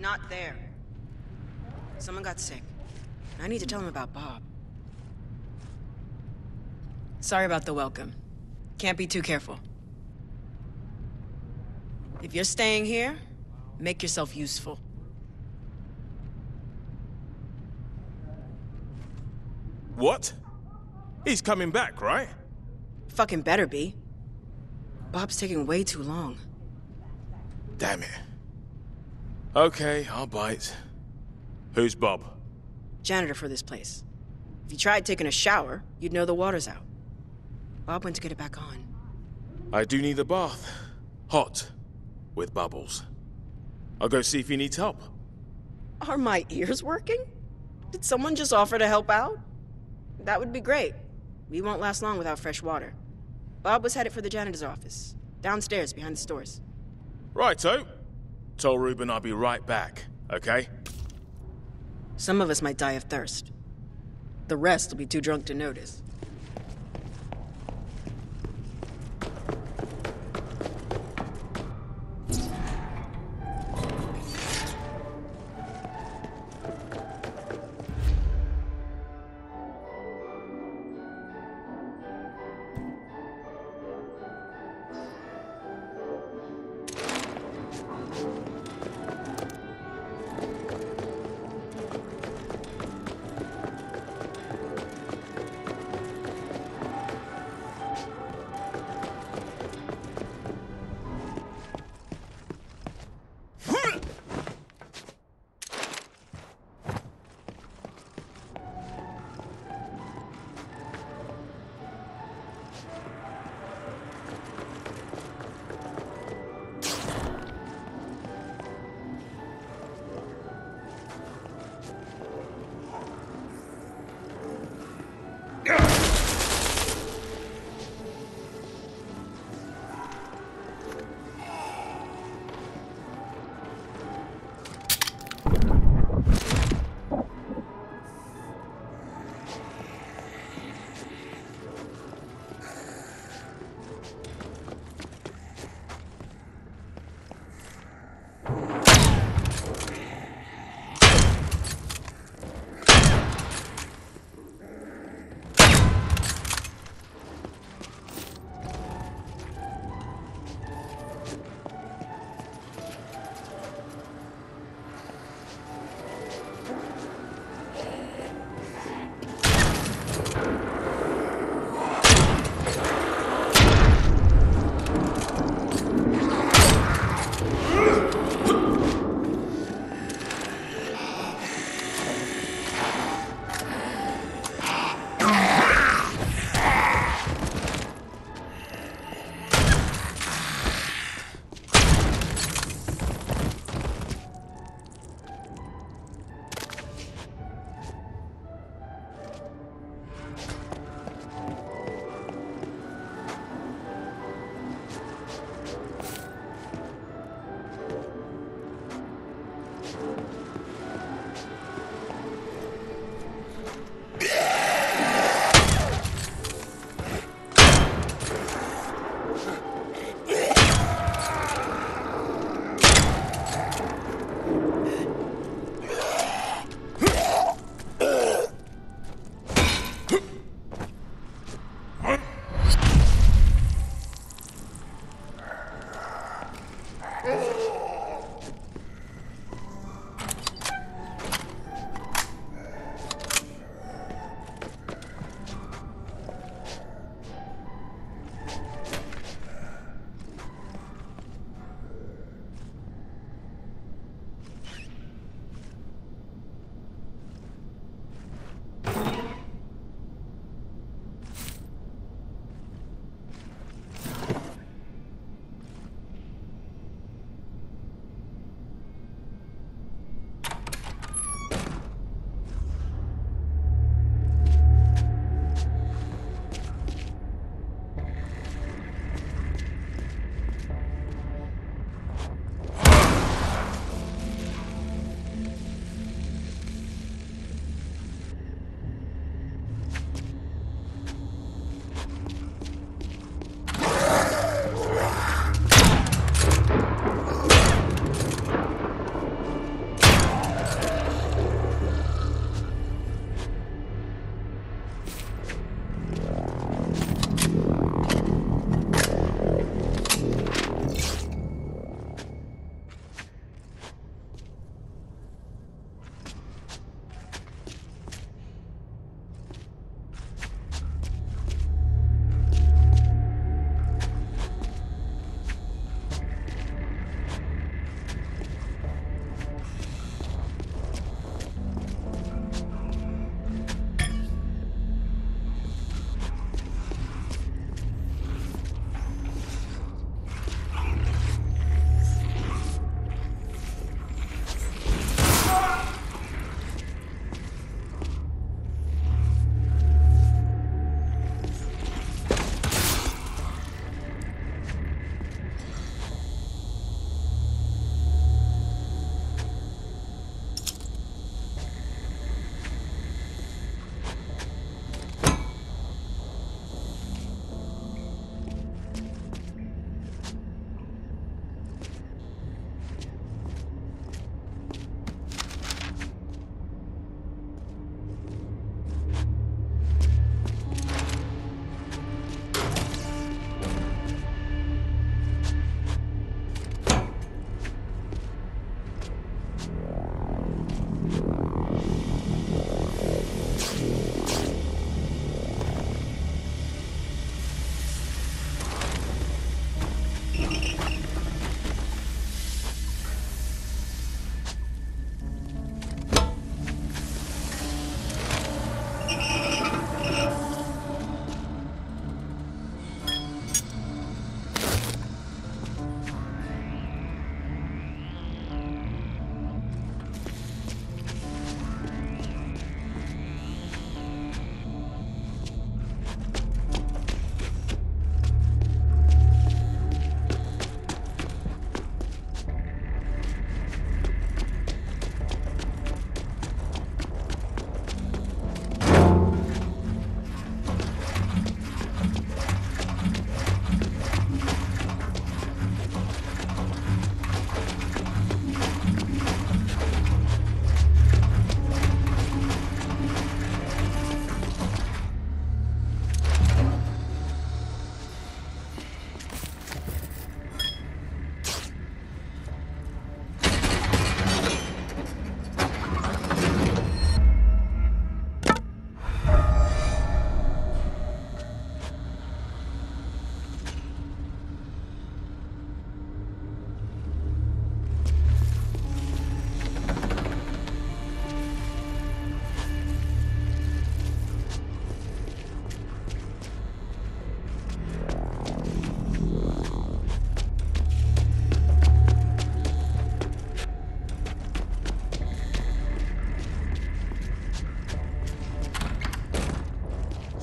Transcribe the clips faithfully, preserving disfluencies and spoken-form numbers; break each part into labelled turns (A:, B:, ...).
A: not there. Someone got sick. I need to tell him about Bob. Sorry about the welcome. Can't be too careful. If you're staying here, make yourself useful.
B: What? He's coming back, right?
A: Fucking better be. Bob's taking way too long.
B: Damn it. Okay, I'll bite. Who's Bob?
A: Janitor for this place. If you tried taking a shower, you'd know the water's out. Bob went to get it back on.
B: I do need a bath. Hot. With bubbles. I'll go see if he needs help.
A: Are my ears working? Did someone just offer to help out? That would be great. We won't last long without fresh water. Bob was headed for the janitor's office, downstairs behind the stores.
B: Righto. Tell Ruben I'll be right back, okay?
A: Some of us might die of thirst. The rest will be too drunk to notice.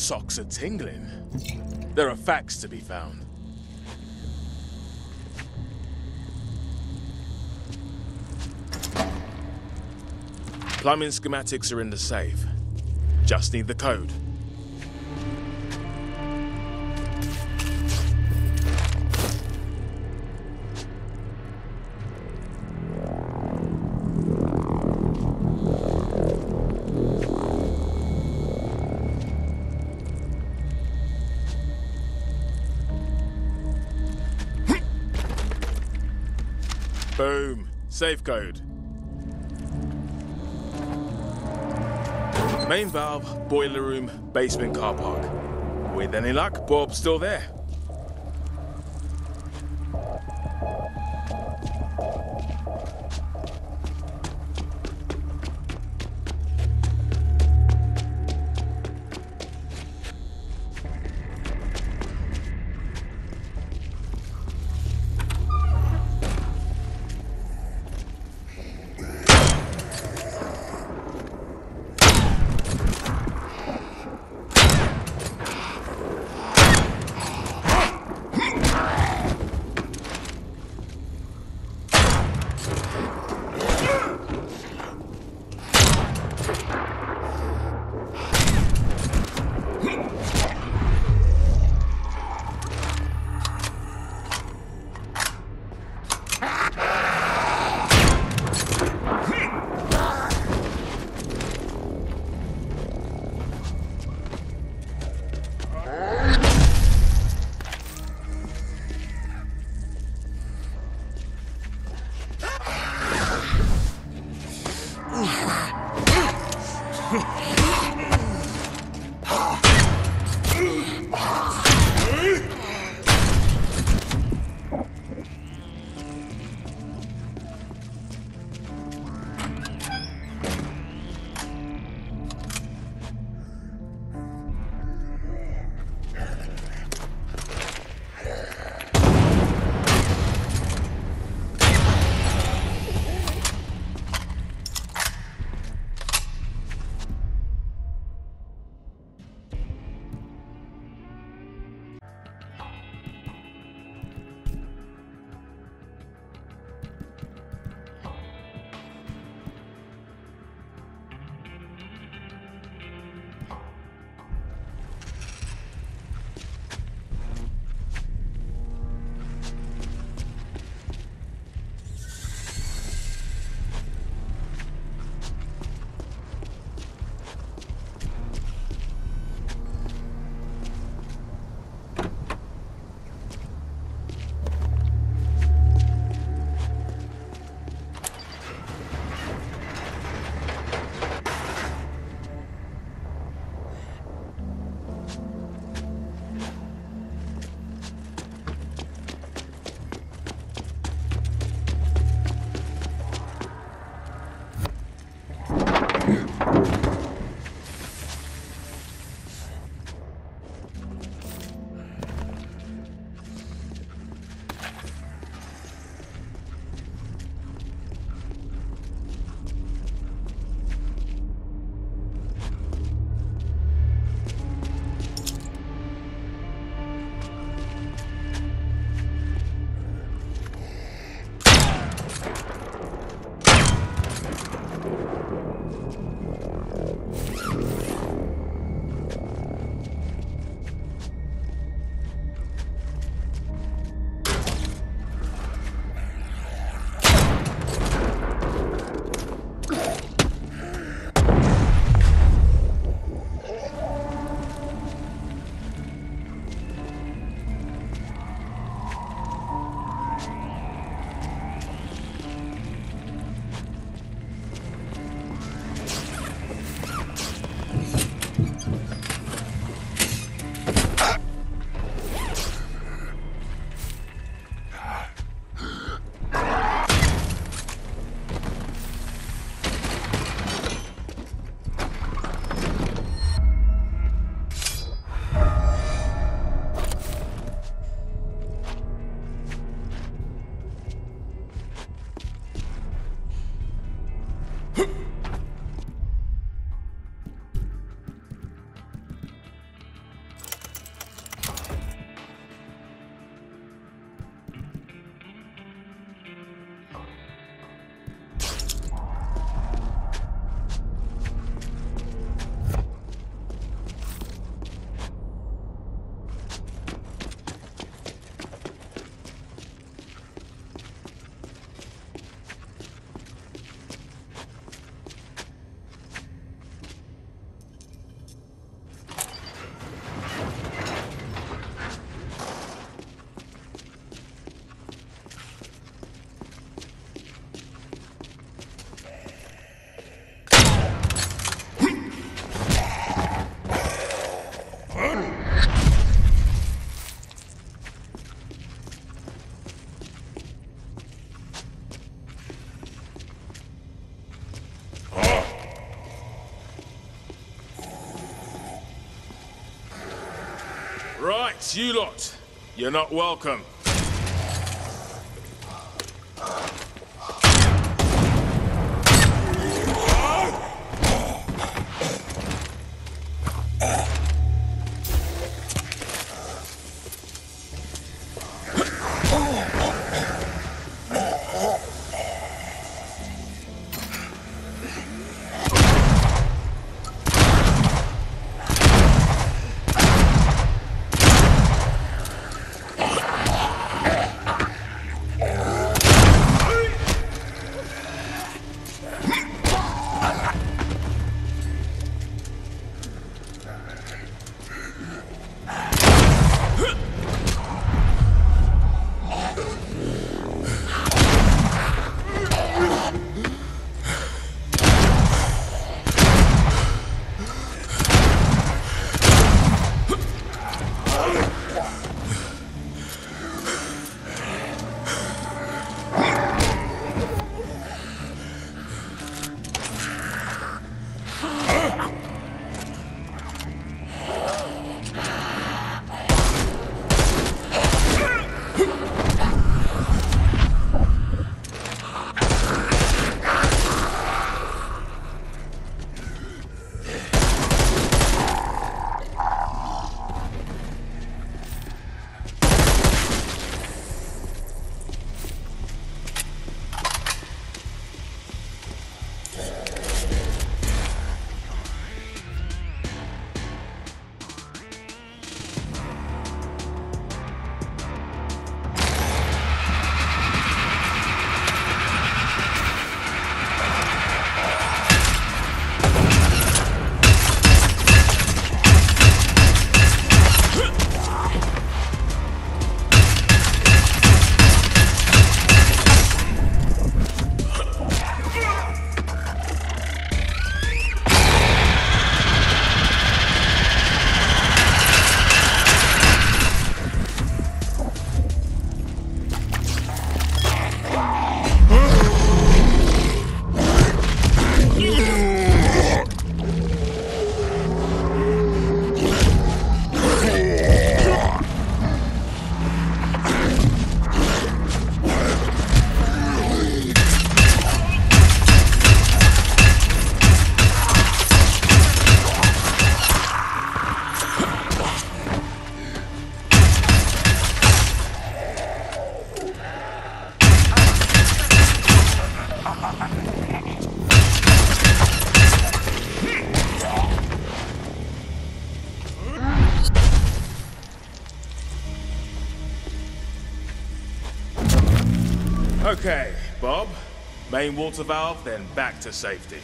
B: socks are tingling. There are facts to be found. Plumbing schematics are in the safe. Just need the code. Boom. Safe code. Main valve, boiler room, basement car park. With any luck, Bob's still there. Right, you lot. You're not welcome. Okay, Bob. Main water valve, then back to safety.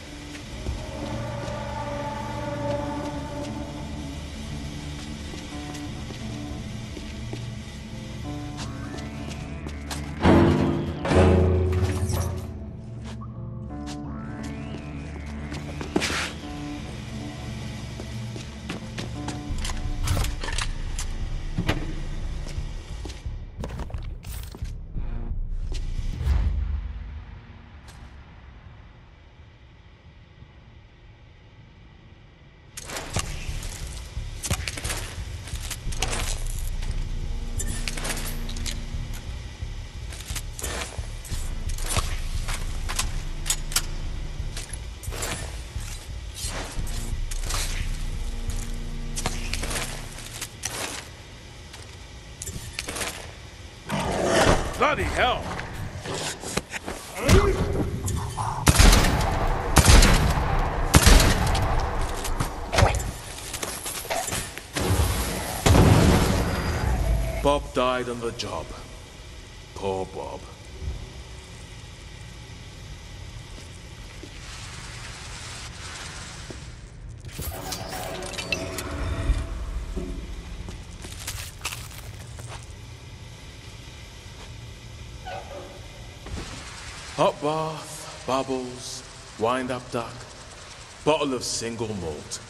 B: Bloody hell! Bob died on the job. Poor Bob. Hot bath, bubbles, wind-up duck, bottle of single malt.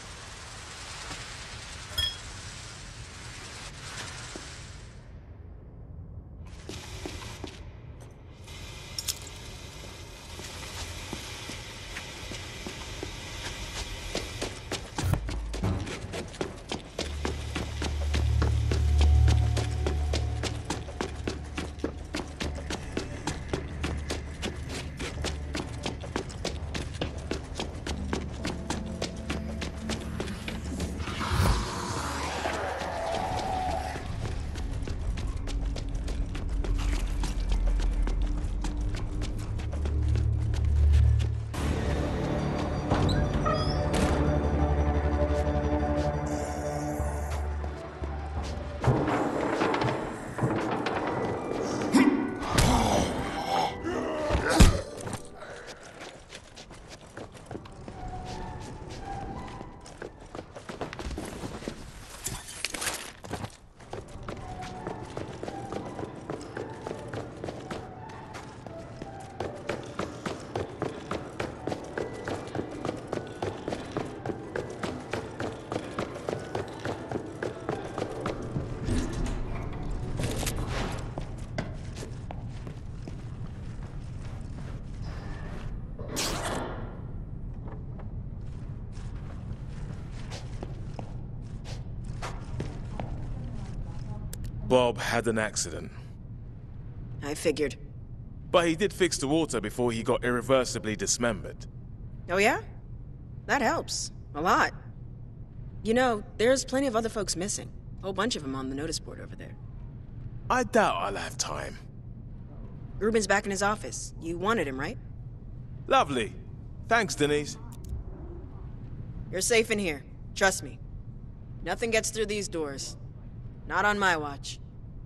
B: Bob had an accident.
A: I figured.
B: But he did fix the water before he got irreversibly dismembered.
A: Oh yeah? That helps. A lot. You know, there's plenty of other folks missing. A whole bunch of them on the notice board over there.
B: I doubt I'll have time.
A: Ruben's back in his office. You wanted him, right?
B: Lovely. Thanks, Denise.
A: You're safe in here. Trust me. Nothing gets through these doors. Not on my watch.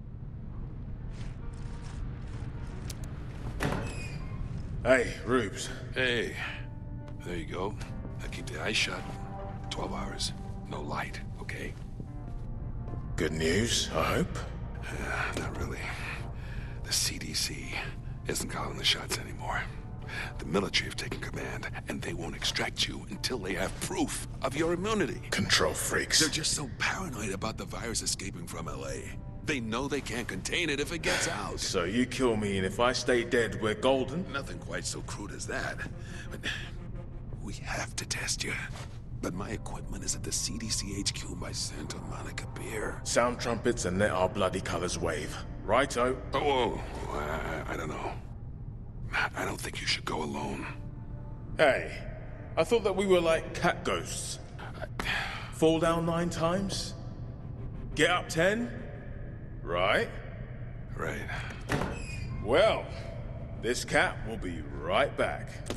B: Hey, Rubes.
C: Hey, there you go. Now keep the eyes shut. Twelve hours. No light, okay?
B: Good news, I hope.
C: Uh, not really. The C D C isn't calling the shots anymore. The military have taken command, and they won't extract you until they have proof of your immunity.
B: Control freaks.
C: They're just so paranoid about the virus escaping from L A. They know they can't contain it if it gets out.
B: So you kill me, and if I stay dead, we're golden?
C: Nothing quite so crude as that. But we have to test you. But my equipment is at the C D C H Q by Santa Monica Pier.
B: Sound trumpets and let our bloody colors wave. Righto.
C: Oh, whoa. I, I don't know. I don't think you should go alone.
B: Hey, I thought that we were like cat ghosts. Fall down nine times? Get up ten? Right?
C: Right.
B: Well, this cat will be right back.